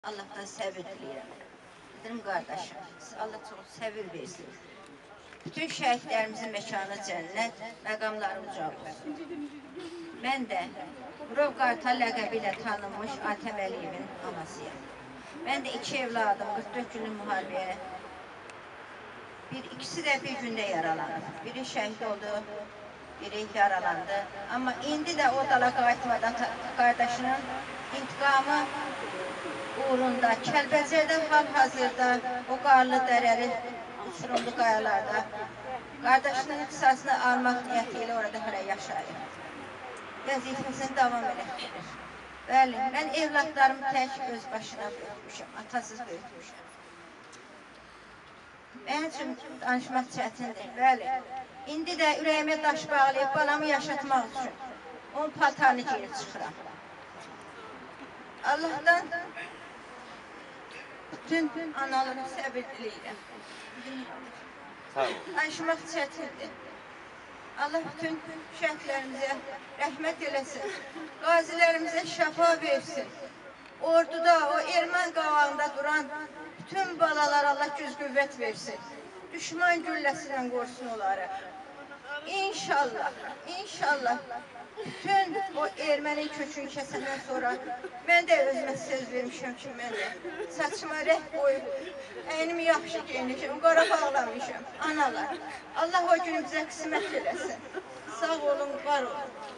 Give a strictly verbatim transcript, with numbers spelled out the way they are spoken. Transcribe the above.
Allah'tan səbir diləyirəm. Dedim qardaşım, Allah çox səbir versin. Bütün şəhidlərimizin məkanı cənnət, məqamları ucaq olsun. Mən də Murov Qartal ləqəbi ilə tanınmış Atəm Əliyevin anasıyam. Mən də iki evladım qırx dörd günlük müharibəyə, bir ikisi də bir gündə yaralandı. Biri şəhid oldu, biri yaralandı. Amma indi də o dala qayıtmadan qardaşının intiqamı uğrunda, Kəlbəcərdə hal-hazırda o qarlı dərəli uçurumlu qayalarda qardaşının qisasını almaq niyyəti ilə orada hələ yaşayır. Vəzifəsini davam elətdirir. Bəli, mən evlatlarımı tək öz başına böyütmüşəm, atasız böyütmüşəm. Mənim üçün danışmaq çətindir, bəli. İndi də ürəyimə daş bağlayıb balamı yaşatmaq üçün onun paltarını geyib çıxıram. Allah'tan bütün analarım səbir diləyirəm. Danışmaq çətindir. Allah bütün şəhidlərimizə rəhmət eləsin. Qazilərimizə şəfa versin. Orduda, o ermən qavağında duran bütün balalar Allah güc qüvvət versin. Düşman gülləsindən qorusun onları. İnşallah, inşallah bütün o erməni kökünü kəsəndən sonra mən də özümə söz vermişəm ki, mən də saçıma rəh qoyub, əynimi yaxşı geyinmişəm, qara bağlamışam. Analar, Allah o günü bizə qismət eləsin. Sağ olun, var olun.